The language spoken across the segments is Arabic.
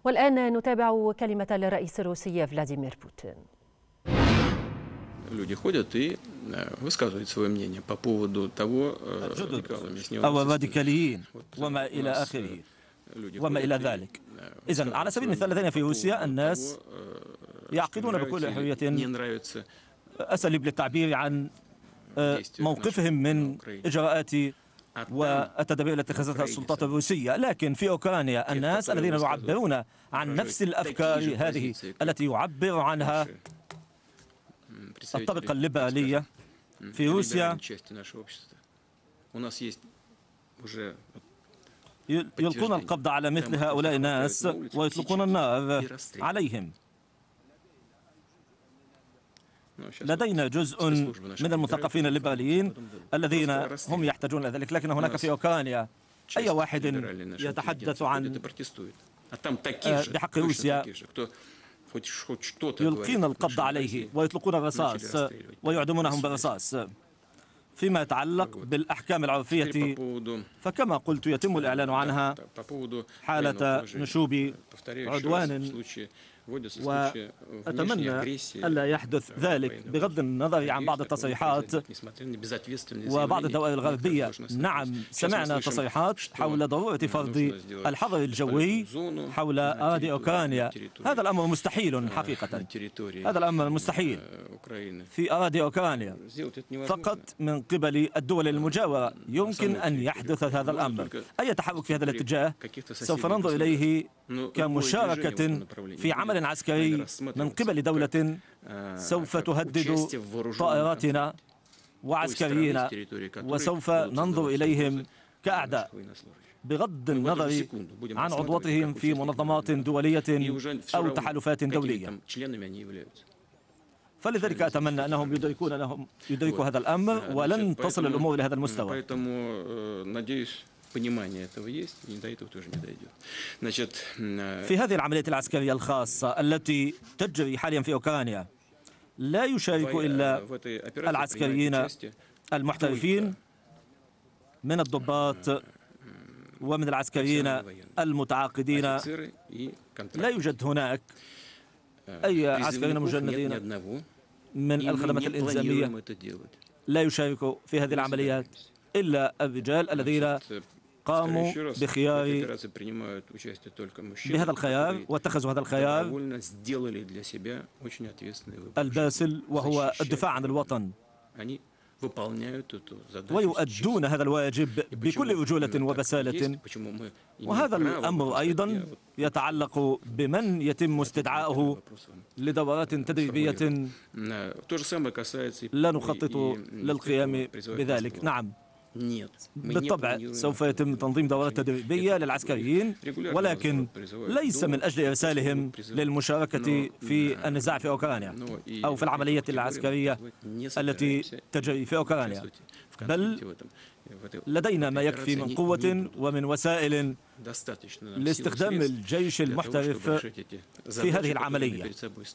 والآن نتابع كلمة للرئيس الروسي فلاديمير بوتين. Люди ходят и высказывают свое мнение по поводу того, أو الراديكاليين وما إلى آخره وما إلى ذلك. إذن على سبيل المثال لدينا في روسيا الناس يعقدون بكل حرية أساليب للتعبير عن موقفهم من إجراءات والتدابير التي اتخذتها السلطات الروسية، لكن في أوكرانيا الناس الذين يعبرون عن نفس الأفكار هذه التي يعبر عنها الطبقة الليبرالية في روسيا يلقون القبض على مثل هؤلاء الناس ويطلقون النار عليهم. لدينا جزء من المثقفين الليبراليين الذين هم يحتاجون إلى ذلك، لكن هناك في أوكرانيا أي واحد يتحدث عن بحق روسيا يلقين القبض عليه ويطلقون الرصاص ويعدمونهم بالرصاص. فيما يتعلق بالأحكام العرفية فكما قلت يتم الإعلان عنها حالة نشوب عدوان، وأتمنى ألا يحدث ذلك بغض النظر عن بعض التصريحات وبعض الدوائر الغربية. نعم، سمعنا تصريحات حول ضرورة فرض الحظر الجوي حول أراضي أوكرانيا. هذا الأمر مستحيل حقيقة، هذا الأمر مستحيل في أراضي أوكرانيا فقط من قبل الدول المجاورة. يمكن أن يحدث هذا الأمر. أي تحرك في هذا الاتجاه سوف ننظر إليه كمشاركة في عمل عسكري من قبل دولة سوف تهدد طائراتنا وعسكرينا، وسوف ننظر إليهم كأعداء بغض النظر عن عضوتهم في منظمات دولية أو تحالفات دولية. فلذلك أتمنى أنهم يدركوا هذا الأمر ولن تصل الأمور إلى هذا المستوى. في هذه العملية العسكرية الخاصة التي تجري حاليا في أوكرانيا لا يشارك إلا العسكريين المحترفين من الضباط ومن العسكريين المتعاقدين. لا يوجد هناك أي عسكريين مجندين من الخدمات الإنسانية لا يشارك في هذه العمليات إلا الرجال الذين قاموا بهذا الخيار واتخذوا هذا الخيار الباسل، وهو الدفاع عن الوطن، ويؤدون هذا الواجب بكل رجولة وبسالة. وهذا الأمر أيضا يتعلق بمن يتم استدعاؤه لدورات تدريبية لا نخطط للقيام بذلك. نعم، بالطبع سوف يتم تنظيم دورات تدريبية للعسكريين، ولكن ليس من أجل إرسالهم للمشاركة في النزاع في أوكرانيا أو في العملية العسكرية التي تجري في أوكرانيا، بل لدينا ما يكفي من قوة ومن وسائل لاستخدام الجيش المحترف في هذه العملية.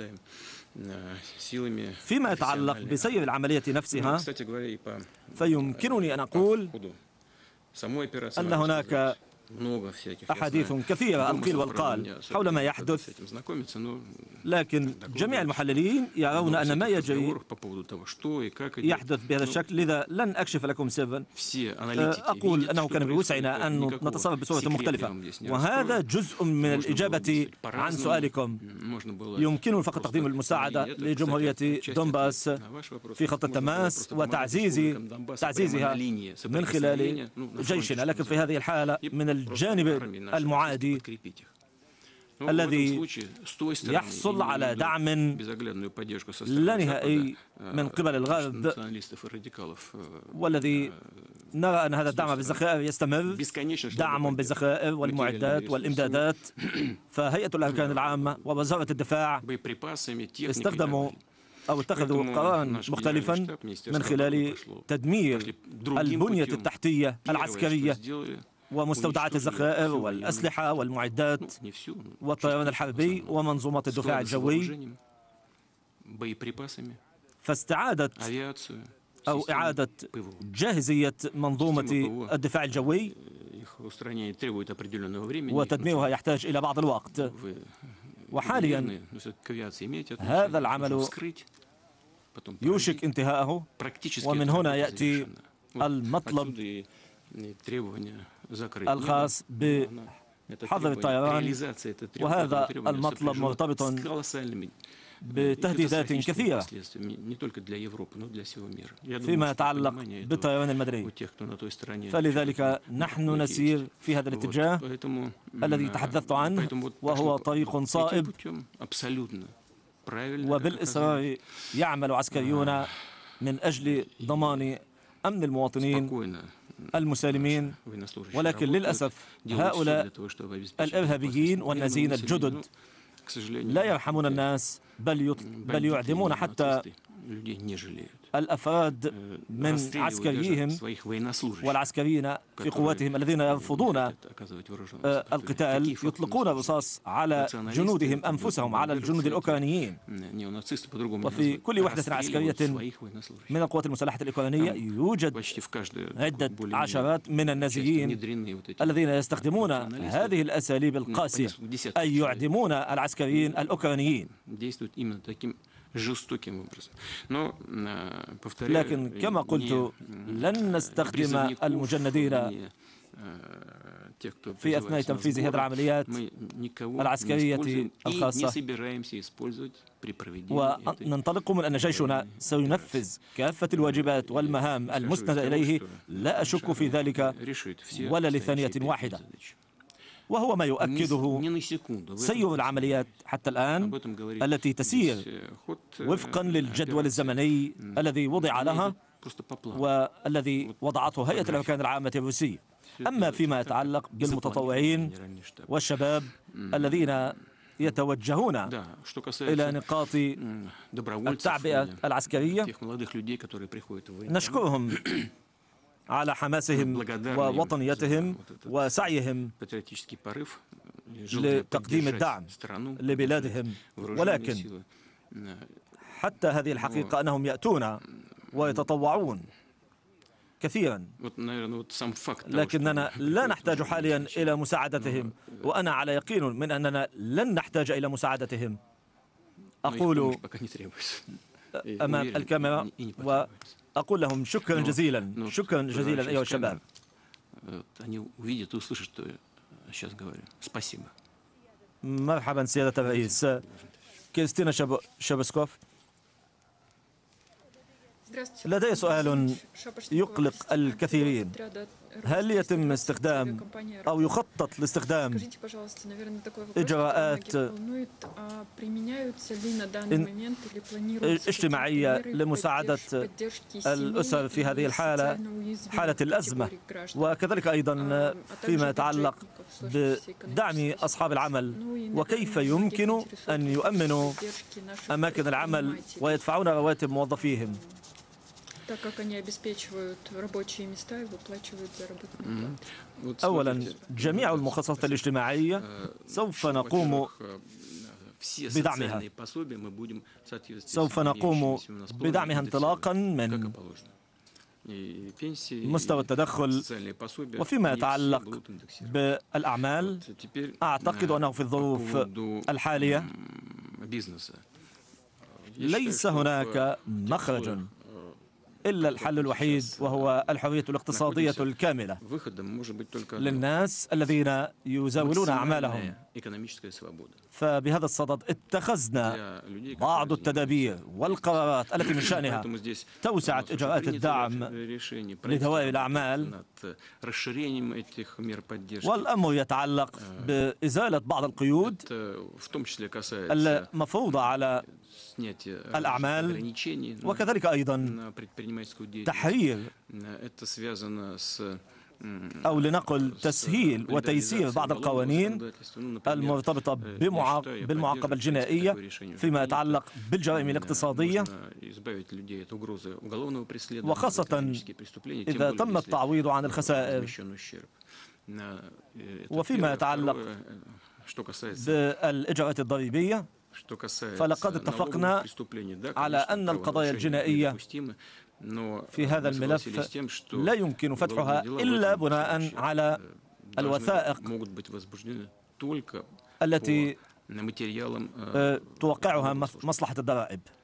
فيما يتعلق بسير العملية نفسها فيمكنني أن أقول أن هناك أحاديث كثيرة القيل والقال حول ما يحدث، لكن جميع المحللين يرون أن ما يجري يحدث بهذا الشكل. لذا لن أكشف لكم سرا، أقول أنه كان بوسعنا أن نتصرف بصورة مختلفة، وهذا جزء من الإجابة عن سؤالكم. يمكن فقط تقديم المساعدة لجمهورية دونباس في خط التماس وتعزيزها من خلال جيشنا، لكن في هذه الحالة من الجانب المعادي الذي يحصل على دعم لا نهائي من قبل الغرب، والذي نرى أن هذا الدعم بالذخائر يستمر، دعم بالذخائر والمعدات والإمدادات. فهيئة الأركان العامة ووزارة الدفاع استخدموا أو اتخذوا قرارا مختلفا من خلال تدمير البنية التحتية العسكرية ومستودعات الذخائر والأسلحة والمعدات والطيران الحربي ومنظومات الدفاع الجوي، فاستعادة أو إعادة جاهزية منظومة الدفاع الجوي وتدميرها يحتاج إلى بعض الوقت. وحاليا هذا العمل يوشك انتهاءه، ومن هنا يأتي المطلب الخاص بحظر الطيران، وهذا المطلب مرتبط بتهديدات كثيرة فيما يتعلق بالطيران المدني. فلذلك نحن نسير في هذا الاتجاه الذي تحدثت عنه، وهو طريق صائب، وبالإصرار يعمل عسكريون من أجل ضمان أمن المواطنين المسالمين. ولكن للأسف هؤلاء الإرهابيين والنازيين الجدد لا يرحمون الناس، بل يعدمون حتى الأفراد من عسكريهم والعسكريين في قواتهم الذين يرفضون القتال. يطلقون الرصاص على جنودهم أنفسهم، على الجنود الأوكرانيين. وفي كل وحدة عسكرية من القوات المسلحة الأوكرانية يوجد عدة عشرات من النازيين الذين يستخدمون هذه الأساليب القاسية، أي يعدمون العسكريين الأوكرانيين. لكن كما قلت لن نستخدم المجندين في أثناء تنفيذ هذه العمليات العسكرية الخاصة، وننطلق من أن جيشنا سينفذ كافة الواجبات والمهام المسندة إليه، لا أشك في ذلك ولا لثانية واحدة. وهو ما يؤكده سير العمليات حتى الآن التي تسير وفقا للجدول الزمني الذي وضع لها والذي وضعته هيئة الأركان العامة الروسية. أما فيما يتعلق بالمتطوعين والشباب الذين يتوجهون إلى نقاط التعبئة العسكرية، نشكرهم على حماسهم ووطنيتهم وسعيهم لتقديم الدعم لبلادهم. ولكن حتى هذه الحقيقة أنهم يأتون ويتطوعون كثيرا، لكننا لا نحتاج حاليا إلى مساعدتهم، وأنا على يقين من أننا لن نحتاج إلى مساعدتهم. أقول أمام الكاميرا وأقول لهم شكرا جزيلا، شكرا جزيلا أيها الشباب. مرحبا سيادة الرئيس. كريستينا شابسكوف. لدي سؤال يقلق الكثيرين. هل يتم استخدام أو يخطط لاستخدام إجراءات اجتماعية لمساعدة الأسر في هذه الحالة، حالة الأزمة، وكذلك أيضا فيما يتعلق بدعم أصحاب العمل، وكيف يمكن أن يؤمنوا أماكن العمل ويدفعون رواتب موظفيهم؟ أولا، جميع المخصصات الاجتماعية سوف نقوم بدعمها، انطلاقا من مستوى التدخل. وفيما يتعلق بالأعمال، أعتقد أنه في الظروف الحالية ليس هناك مخرج إلا الحل الوحيد، وهو الحرية الاقتصادية الكاملة للناس الذين يزاولون أعمالهم. فبهذا الصدد اتخذنا بعض التدابير والقرارات التي من شأنها توسعة إجراءات الدعم لذوي الأعمال، والأمر يتعلق بإزالة بعض القيود المفروضة على الأعمال، وكذلك أيضا تحرير أو لنقل تسهيل وتيسير بعض القوانين المرتبطة بالمعاقبة الجنائية فيما يتعلق بالجرائم الاقتصادية، وخاصة إذا تم التعويض عن الخسائر. وفيما يتعلق بالإجراءات الضريبية، فلقد اتفقنا على أن القضايا الجنائية في هذا الملف لا يمكن فتحها إلا بناء على الوثائق التي توقعها مصلحة الضرائب.